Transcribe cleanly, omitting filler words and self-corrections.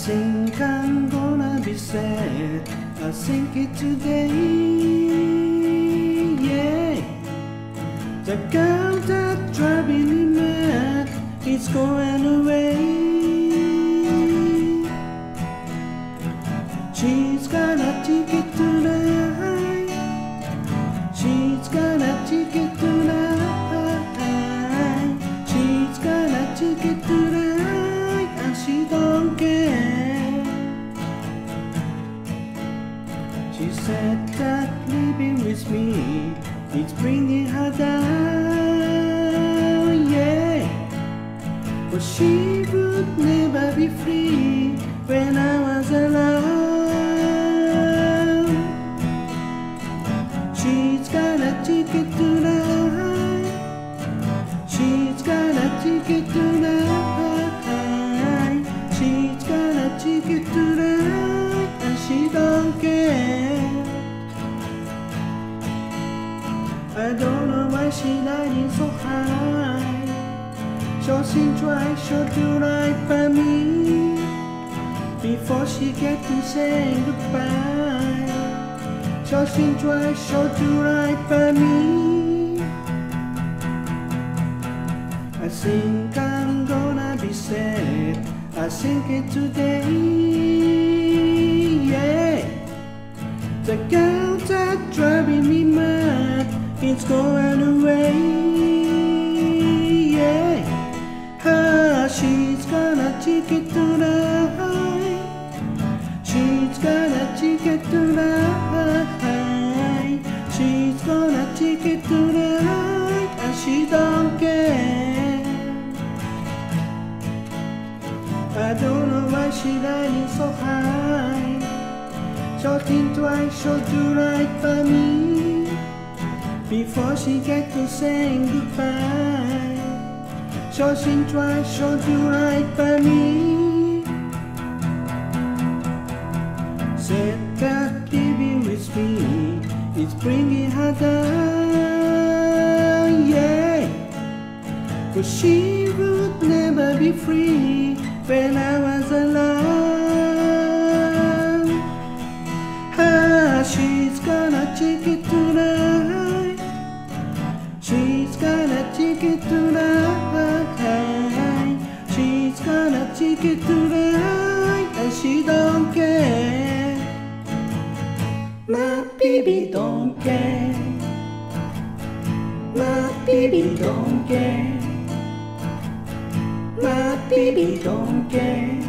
think I'm gonna be sad. I think it today. Yeah, the girl that driving me mad is going away. She's got a ticket tonight. She's got a ticket tonight. She's got a ticket tonight, and she don't care. She said that living with me is bringing her down, yeah. But she would never be free when I was alone. She's got a ticket tonight. She's got a ticket tonight. She's got a ticket tonight, and she don't care. I don't know why she riding so high. So she tries to do right by me before she get to say goodbye. So she tries to do right by me. I think I'm gonna be sad. I think it today. Yeah, the girl that driving me mad, it's going away. Yeah, she's got a ticket tonight. She's got a ticket tonight. She's got a ticket tonight, and she don't care. I don't know why she riding so high. So think twice, so do right by me before she get to saying goodbye. So think twice, so do right by me. Said that living with me is bringing her down, yeah. But she would never be free when I was alone. She's got a ticket tonight. She's got a ticket tonight. She's got a ticket tonight, and she don't care. My baby don't care. My baby don't care. My baby don't care.